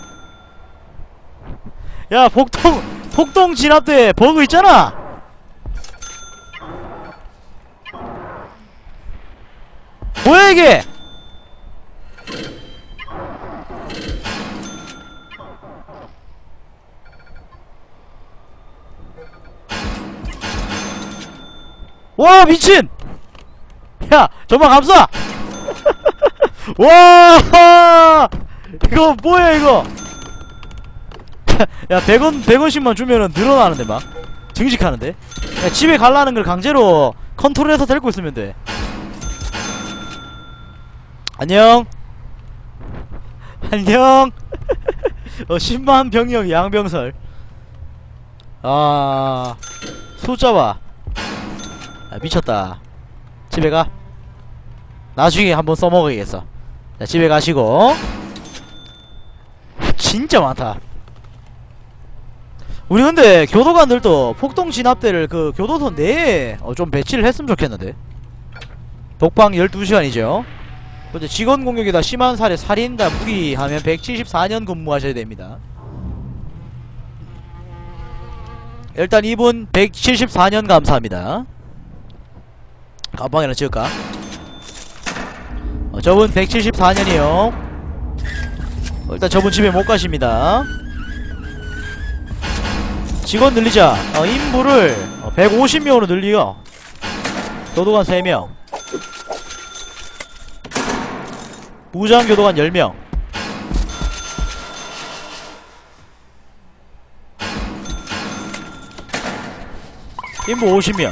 S1: 야, 폭동 폭동 진압대 버그 있잖아. 뭐야 이게? 와, 미친! 야, 정말 감사! 와! 이거 뭐야 이거? 야, 백 원, 백 원씩만 주면은 늘어나는데 막 증식하는데? 야, 집에 갈라는 걸 강제로 컨트롤해서 데리고 있으면 돼. 안녕. 안녕. 어, 십만 병력 양병설. 아, 숫자 봐. 아, 미쳤다. 집에 가. 나중에 한번 써먹어야겠어. 자, 집에 가시고. 진짜 많다. 우리 근데 교도관들도 폭동 진압대를 그 교도소 내에 어, 좀 배치를 했으면 좋겠는데. 독방 열두 시간이죠 근데 직원 공격이다 심한 살해 살인다 무기하면 백칠십사 년 근무하셔야 됩니다. 일단 이분 백칠십사 년 감사합니다. 가방이나 찍을까? 어, 저분 백칠십사 년이요 어, 일단 저분 집에 못 가십니다. 직원 늘리자. 어, 인부를 어, 백오십 명으로 늘리요. 교도관 세 명, 무장교도관 열 명. 인부 오십 명.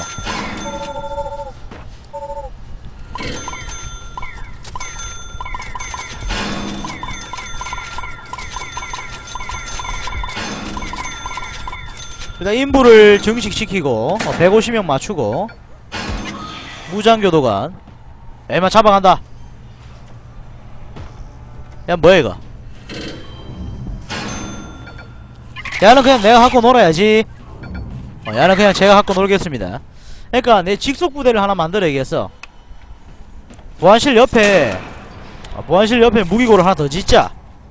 S1: 일단 인부를 증식시키고 어, 백오십 명 맞추고 무장교도관 애만 잡아간다. 야, 뭐야 이거? 야는 그냥 내가 갖고 놀아야지. 어, 야는 그냥 제가 갖고 놀겠습니다. 그러니까 내 직속부대를 하나 만들어야겠어. 보안실 옆에 어, 보안실 옆에 무기고를 하나 더 짓자.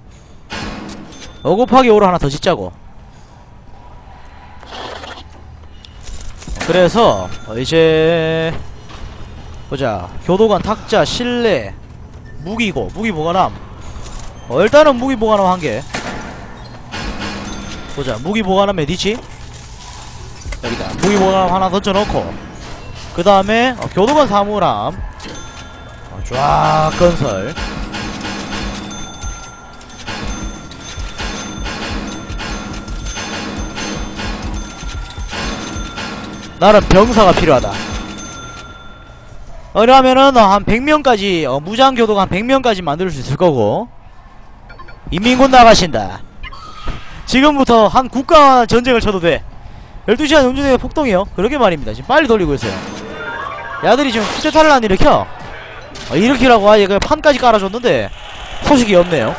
S1: 오 곱하기 오를 하나 더 짓자고. 그래서 어 이제 보자. 교도관, 탁자, 실내, 무기고, 무기 보관함. 어 일단은 무기 보관함 한개. 보자. 무기 보관함 어디지? 여기다. 무기 보관함 하나 던져놓고, 그 다음에 어, 교도관 사물함 어, 쫙 건설. 나는 병사가 필요하다. 그러면은 어, 한 백 명까지 어, 무장교도관 한 백 명까지 만들 수 있을 거고. 인민군 나가신다. 지금부터 한 국가 전쟁을 쳐도 돼. 열두 시간 운전에 폭동이요. 그러게 말입니다. 지금 빨리 돌리고 있어요. 야들이 지금 쿠데타를 안 일으켜. 어, 일으키라고 아예 그 판까지 깔아줬는데 소식이 없네요.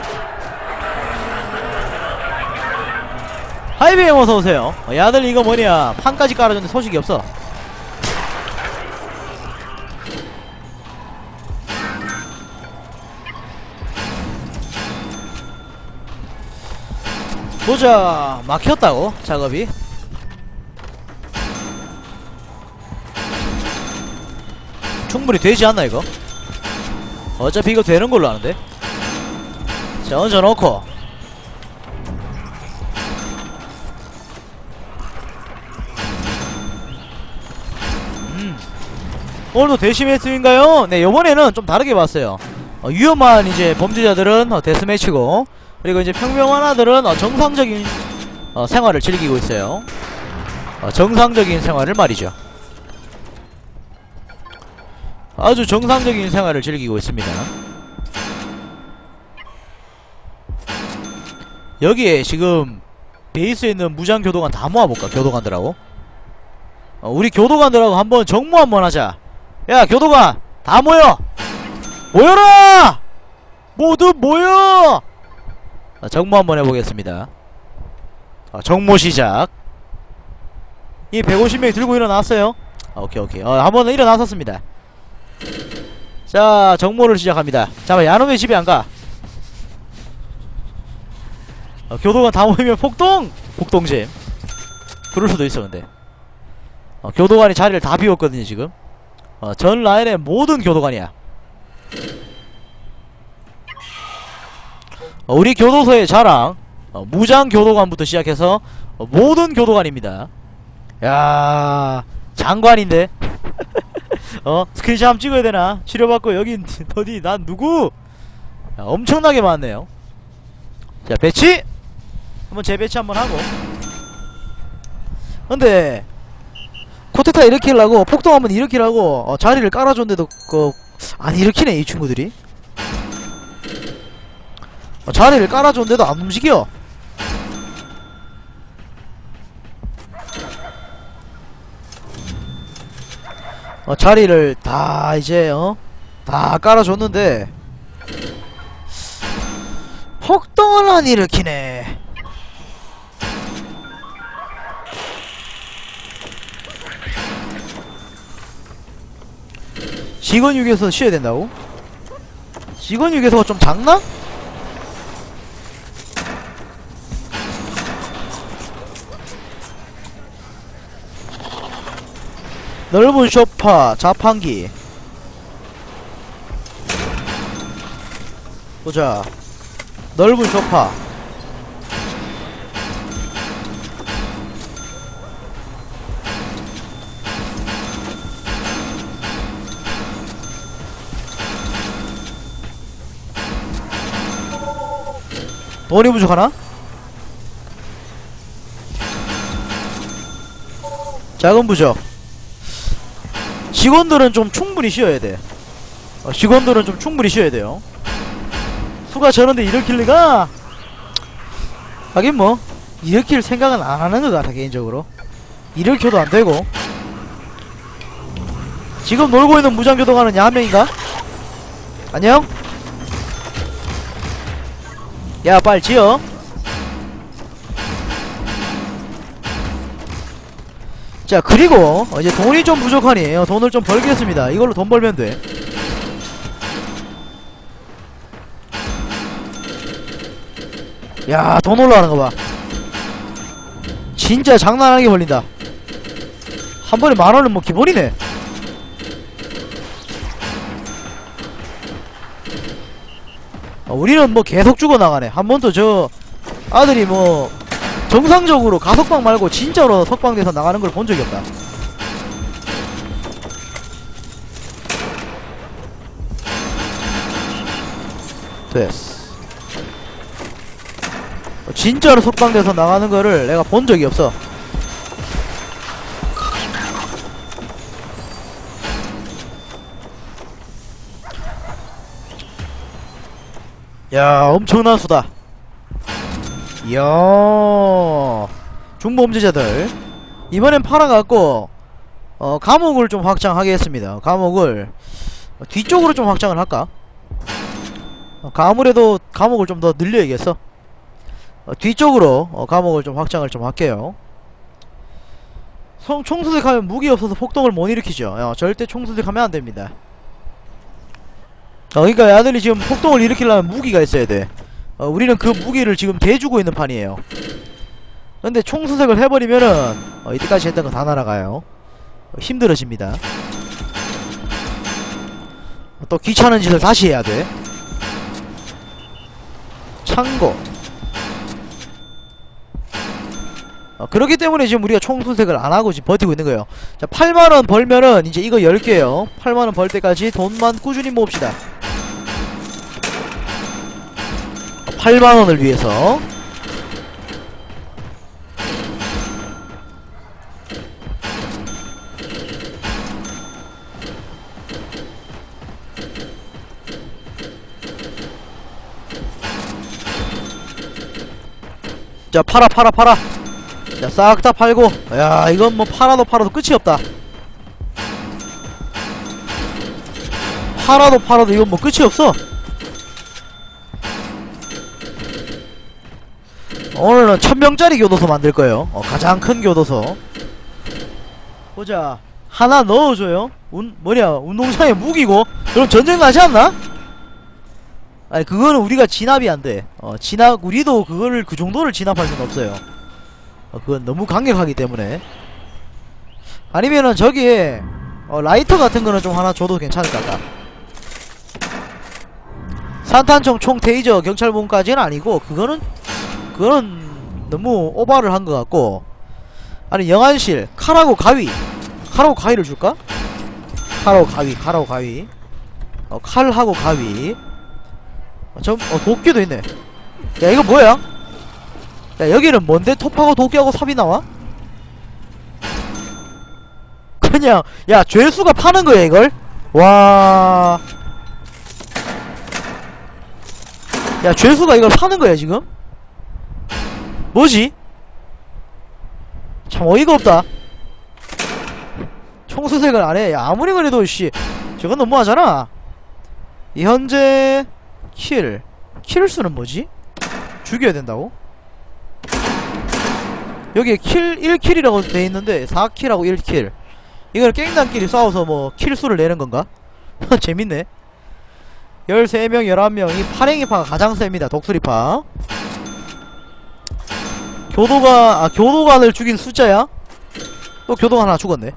S1: 하이베임 어서오세요. 어, 야들 이거 뭐냐, 판까지 깔아줬는데 소식이 없어. 보자. 막혔다고 작업이. 충분히 되지 않나 이거? 어차피 이거 되는 걸로 아는데. 자, 얹어놓고 음 오늘도 데시매스인가요? 네, 요번에는 좀 다르게 봤어요. 어, 위험한 이제 범죄자들은 어, 데스매치고, 그리고 이제 평범한아들은 어, 정상적인 어, 생활을 즐기고 있어요. 어, 정상적인 생활을 말이죠. 아주 정상적인 생활을 즐기고 있습니다. 여기에 지금 베이스에 있는 무장교도관 다 모아볼까? 교도관들하고 어, 우리 교도관들하고 한번 정모 한번 하자. 야, 교도관 다 모여! 모여라! 모두 모여! 자, 정모 한번 해보겠습니다. 어, 정모 시작. 이 백오십 명이 들고 일어났어요. 아, 오케이 오케이. 어, 한번 일어났었습니다. 자, 정모를 시작합니다. 잠깐만, 야놈의 집에 안가. 어, 교도관 다 모이면 폭동! 폭동심. 그럴 수도 있어. 근데 어, 교도관이 자리를 다 비웠거든요 지금. 어, 전 라인의 모든 교도관이야. 어, 우리 교도소의 자랑, 어, 무장교도관부터 시작해서 어, 모든 교도관입니다. 야, 장관인데. 어? 스크린샷 한번 찍어야 되나? 치료받고 여긴 어디? 난 누구? 야, 엄청나게 많네요. 자, 배치! 한번 재배치 한번 하고. 근데 쿠데타 일으키려고, 폭동 한번 일으키려고 어, 자리를 깔아줬는데도 그, 안 일으키네 이 친구들이. 어, 자리를 깔아줬는데도 안 움직여. 어, 자리를 다 이제 어? 다 깔아줬는데 폭동을 안 일으키네. 직원유기에서 쉬어야 된다고? 직원유기에서가 좀 작나? 넓은 소파, 자판기. 보자. 넓은 소파. 돈이 부족하나? 자금 부족. 직원들은 좀 충분히 쉬어야 돼. 어, 직원들은 좀 충분히 쉬어야 돼요. 수가 저런데 일으킬 리가? 하긴 뭐 일으킬 생각은 안 하는 것 같아 개인적으로. 일으켜도 안 되고. 지금 놀고 있는 무장교도관은 야 한 명인가? 안녕? 야, 빨리 지어. 자, 그리고 어, 이제 돈이 좀 부족하니 어, 돈을 좀 벌겠습니다. 이걸로 돈 벌면 돼. 야, 돈 올라가는 거 봐. 진짜 장난 아니게 벌린다. 한 번에 만 원은 뭐 기본이네. 어, 우리는 뭐 계속 죽어나가네. 한 번도 저 아들이 뭐 정상적으로 가석방 말고 진짜로 석방돼서 나가는 걸 본 적이 없다. 됐어. 진짜로 석방돼서 나가는 거를 내가 본 적이 없어. 야, 엄청난 수다. 이야, 중범죄자들 이번엔 팔아갖고 어 감옥을 좀 확장하겠습니다. 감옥을 뒤쪽으로 좀 확장을 할까? 어, 아무래도 감옥을 좀 더 늘려야겠어. 어, 뒤쪽으로 어, 감옥을 좀 확장을 좀 할게요. 성, 총수색하면 무기 없어서 폭동을 못 일으키죠. 어, 절대 총수색하면 안됩니다. 어, 그니까 야들이 지금 폭동을 일으키려면 무기가 있어야 돼. 어, 우리는 그 무기를 지금 대주고 있는 판이에요. 근데 총수색을 해버리면은 어, 이때까지 했던 거 다 날아가요. 어, 힘들어집니다. 어, 또 귀찮은 짓을 다시 해야 돼. 창고. 어, 그렇기 때문에 지금 우리가 총수색을 안하고 지금 버티고 있는 거예요. 자, 팔만원 벌면은 이제 이거 열 개요 팔만원 벌 때까지 돈만 꾸준히 모읍시다. 어, 팔만원을 위해서. 자, 팔아 팔아 팔아. 자, 싹 다 팔고. 야, 이건 뭐 팔아도 팔아도 끝이 없다. 팔아도 팔아도 이건 뭐 끝이 없어. 오늘은 천명짜리 교도소 만들 거예요. 어, 가장 큰 교도소. 보자. 하나 넣어줘요. 운, 뭐냐, 운동장에 무기고. 그럼 전쟁 나지 않나? 아니, 그거는 우리가 진압이 안 돼. 어, 진압, 우리도 그거를, 그 정도를 진압할 수는 없어요. 어, 그건 너무 강력하기 때문에. 아니면은 저기에 어, 라이터 같은 거는 좀 하나 줘도 괜찮을 것 같다. 산탄총, 총, 테이저, 경찰봉까지는 아니고 그거는 그거는 너무 오버를 한 것 같고. 아니, 영안실, 칼하고 가위. 칼하고 가위를 줄까? 칼하고 가위, 칼하고 가위. 어, 칼하고 가위. 어, 저, 어, 도끼도 있네. 야, 이거 뭐야? 야, 여기는 뭔데? 톱하고 도끼하고 삽이 나와? 그냥, 야, 죄수가 파는 거야, 이걸? 와. 야, 죄수가 이걸 파는 거야, 지금? 뭐지? 참 어이가 없다. 총수색을 안 해. 야, 아무리 그래도, 씨. 저건 너무하잖아. 이 현재, 킬. 킬 수는 뭐지? 죽여야 된다고? 여기에 킬, 일 킬이라고 돼있는데 사 킬하고 일 킬. 이걸 깽단끼리 싸워서 뭐 킬수를 내는 건가? 재밌네. 열세 명, 열한 명. 이 파랭이파가 가장 셉니다. 독수리파. 교도관, 아, 교도관을 죽인 숫자야? 또 교도관 하나 죽었네.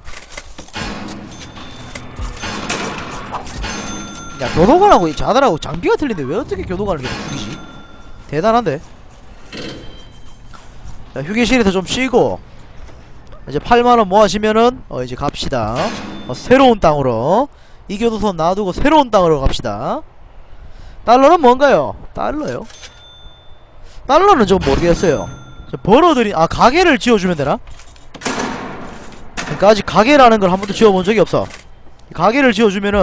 S1: 야, 교도관하고 이 자들하고 장비가 틀린데 왜 어떻게 교도관을 계속 죽이지? 대단한데? 자, 휴게실에서 좀 쉬고 이제 팔만원 모아시면은 어 이제 갑시다. 어, 새로운 땅으로. 이 교도소 놔두고 새로운 땅으로 갑시다. 달러는 뭔가요? 달러요? 달러는 좀 모르겠어요. 벌어들인, 아, 가게를 지어주면 되나? 그니까 아직 가게라는 걸 한 번도 지어본 적이 없어. 가게를 지어주면은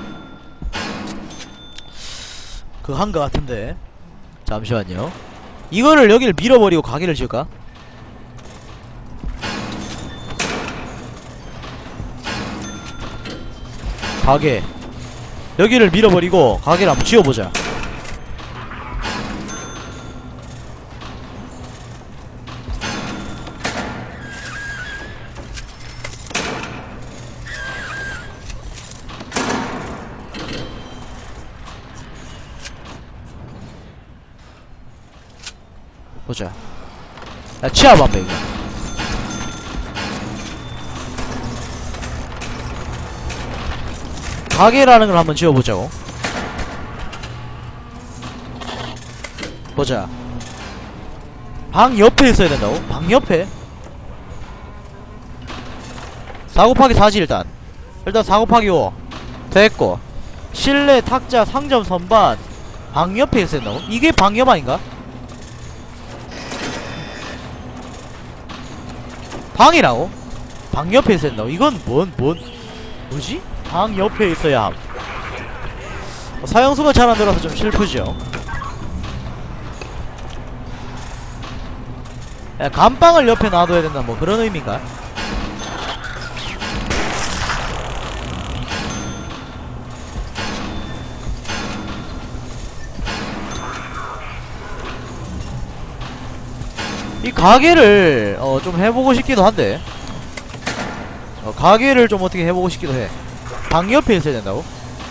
S1: 그거 한 거 같은데. 잠시만요. 이거를 여기를 밀어버리고 가게를 지을까? 가게 여기를 밀어버리고 가게를 한번 지어보자. 보자. 야, 치아 반배 이거. 가게라는 걸 한번 지어보자고. 보자. 방 옆에 있어야 된다고? 방 옆에? 사 곱하기 사지 일단. 일단 사 곱하기 오. 됐고. 실내 탁자 상점 선반 방 옆에 있어야 된다고? 이게 방 옆 아닌가? 방이라고? 방 옆에 있어야 된다고? 이건 뭔, 뭔, 뭐지? 방 옆에 있어야 함. 어, 사형수가 잘 안들어서 좀 슬프죠. 야, 감방을 옆에 놔둬야 된다 뭐 그런 의미인가? 이 가게를 어 좀 해보고 싶기도 한데 어 가게를 좀 어떻게 해보고 싶기도 해. 방 옆에 있어야 된다고?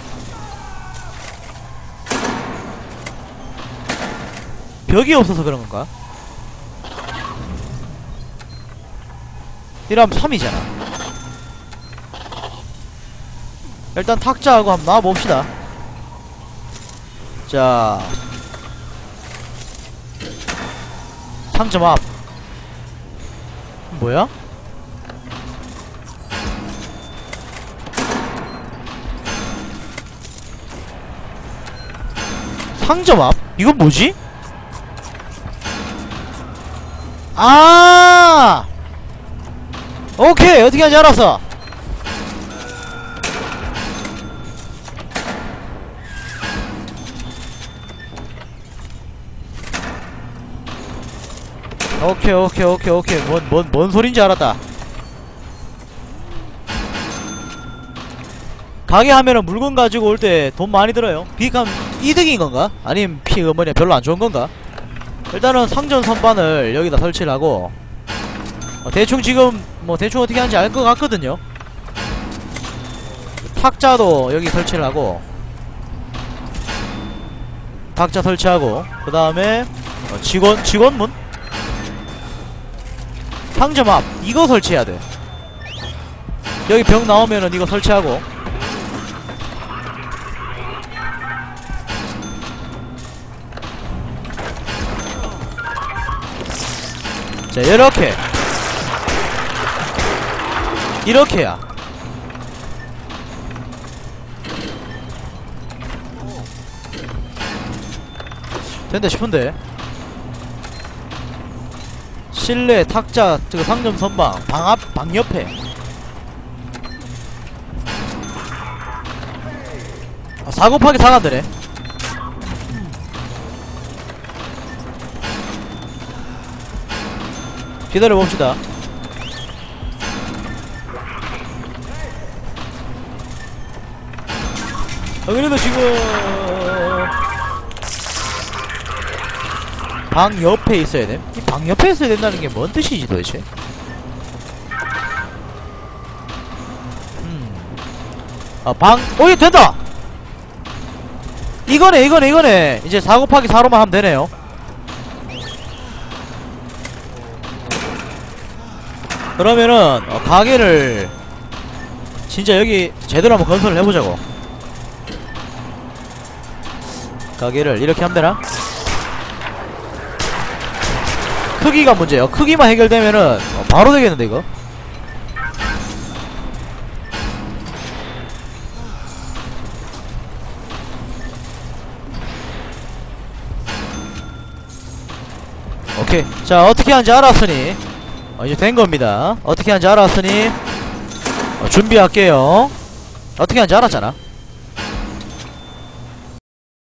S1: 벽이 없어서 그런 건가? 이러면 삼이잖아. 일단 탁자하고 한번 놔봅시다. 자, 상점 앞. 뭐야? 상점 앞? 이건 뭐지? 아! 오케이! 어떻게 하는지 알았어! 오케이 오케이 오케이 오케이 뭔 뭔 뭔 소린지 알았다. 가게 하면은 물건 가지고 올 때 돈 많이 들어요. 비익하면 이득인 건가? 아니면 피 어머니야 별로 안 좋은 건가? 일단은 상점 선반을 여기다 설치를 하고 어, 대충 지금 뭐 대충 어떻게 하는지 알 것 같거든요. 탁자도 여기 설치를 하고 탁자 설치하고 그 다음에 어, 직원 직원문 상점 앞 이거 설치해야 돼. 여기 벽 나오면은 이거 설치하고 자 이렇게 이렇게야. 된다 싶은데. 실내 탁자 저 상점 선방 방 앞 방 옆에 아, 사 곱하기 사가 되네. 기다려봅시다. 아, 그래도 지금 방 옆에 있어야 돼? 이 방 옆에 있어야 된다는 게 뭔 뜻이지 도대체? 음. 아, 방, 오, 이 된다! 이거네, 이거네, 이거네! 이제 사 곱하기 사로만 하면 되네요. 그러면은, 어, 가게를, 진짜 여기 제대로 한번 건설을 해보자고. 가게를 이렇게 하면 되나? 크기가 문제예요. 크기만 해결되면은 어, 바로 되겠는데 이거. 오케이. 자 어떻게 하는지 알았으니 어, 이제 된겁니다. 어떻게 하는지 알았으니 어, 준비할게요. 어떻게 하는지 알았잖아.